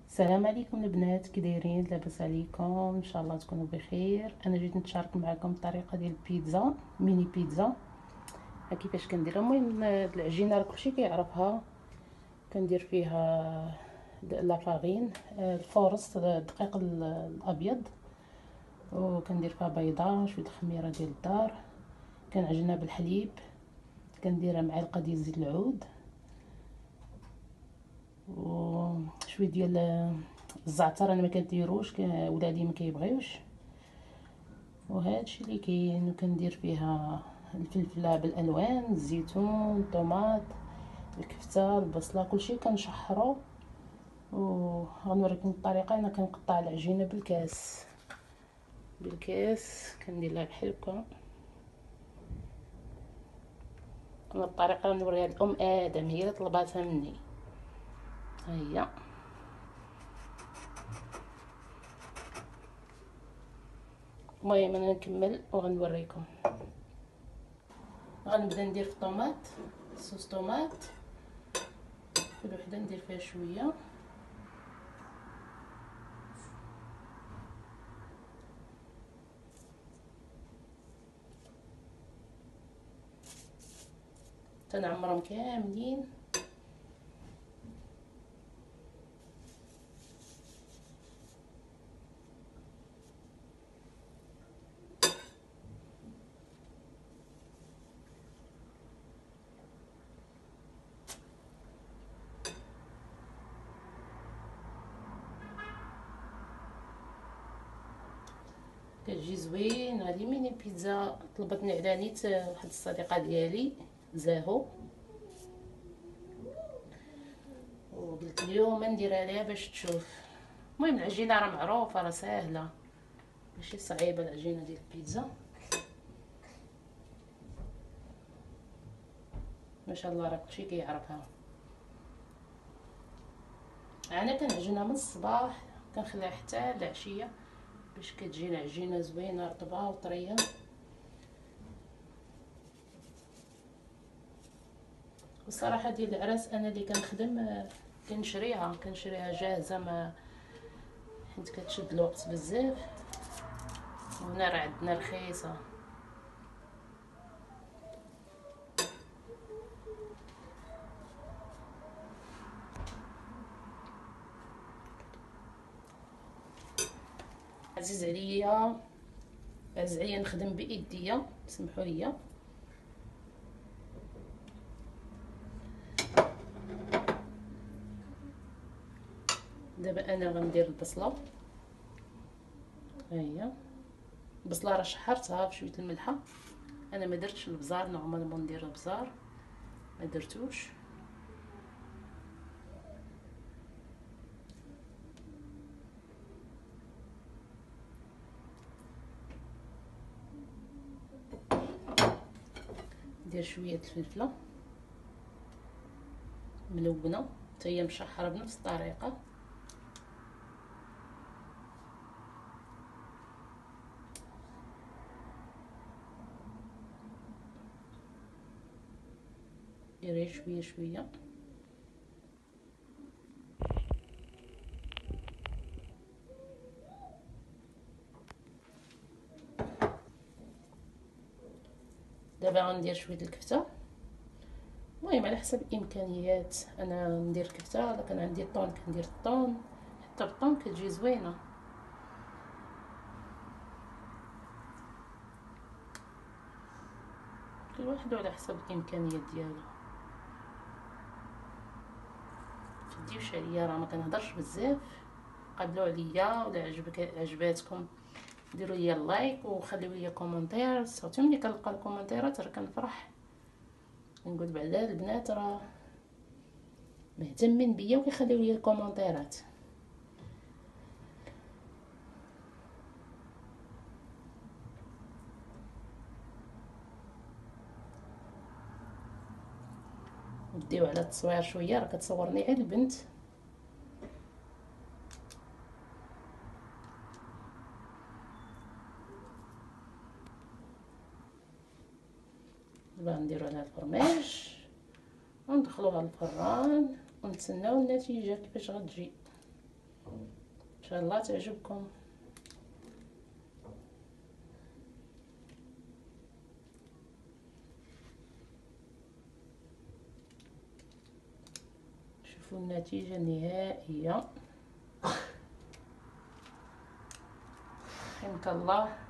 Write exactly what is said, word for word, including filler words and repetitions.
السلام عليكم البنات، كي دايرين؟ لاباس عليكم؟ ان شاء الله تكونوا بخير. انا جيت نتشارك معكم الطريقه ديال البيتزا، ميني بيتزا. ها كيفاش كنديرها. المهم العجينه راه كلشي كيعرفها. كندير فيها لا فارين، الفورص، الدقيق الابيض، وكندير فيها بيضه، شويه الخميره ديال الدار، كنعجنها بالحليب، كنديرها معلقه ديال زيت العود وشويه ديال الزعتر. انا ما كنديروش، ولادي ما كيبغيوش. وهادشي اللي كاين. وكندير فيها الفلفله بالالوان، الزيتون، الطوماط، الكفته، البصله، كلشي كنشحرو. وغنوريكم الطريقه. انا كنقطع العجينه بالكاس بالكاس كندير لها بحال هكا. انا الطريقه نوريها لام ادم، هي اللي طلباتها مني. ها هي. المهم انا نكمل وغنوريكم. غنبدا ندير في الطوماط، صوص طوماط. كل وحده ندير فيها شويه. تنعمرهم كاملين. كتجي زوينه هذه ميني بيتزا. طلبتني على نيت واحد الصديقه ديالي زاهو، وقلت اليوم نديرها ليها باش تشوف. المهم العجينه راه معروفه، راه ساهله، ماشي صعيبه العجينه ديال البيتزا. ما شاء الله راه كلشي كيعرفها. انا كنعجنها من الصباح، كنخليها حتى العشيه باش كتجي العجينه زوينه رطبه وطريه. والصراحه ديال العراس انا اللي كنخدم كنشريها كنشريها جاهزه، ما حيت كتشد الوقت بزاف. وهنا راه عندنا رخيصه. عزيز عليا عزيز عليا نخدم بايديا، سمحوا لي. دابا انا غندير البصله. ها هي البصله راه شحرتها بشويه الملحه. انا ما درتش البزار، نورمالمون ندير البزار، ما درتوش. ندير شويه الفلفله ملونه حتى هي مشحره بنفس الطريقه. ديري شويه شويه. دابا غندير شويه الكفته. المهم على حسب الامكانيات، انا ندير كفته، الا كان عندي الطون كندير الطون، حتى بالطون كتجي زوينه. كل واحد على حسب الامكانيات ديالو. تديوش عليا، راه ما كنهضرش بزاف. قبلوا عليا، ولا عجبك عجباتكم ديروا لي لايك وخليو لي كومونتير. صوتي ملي كنلقى الكومونتيرات راه كنفرح، نقول بعدا البنات راه مهتمين بيا وكيخليو لي الكومونتيرات. نديو على التصوير شويه، راه كتصورني عيد البنت. دابا نديرو على الفرماج وندخلوها للفران ونتسناو النتيجه كيفاش غتجي. ان شاء الله تعجبكم. شوفوا النتيجة النهائية. رحمك الله.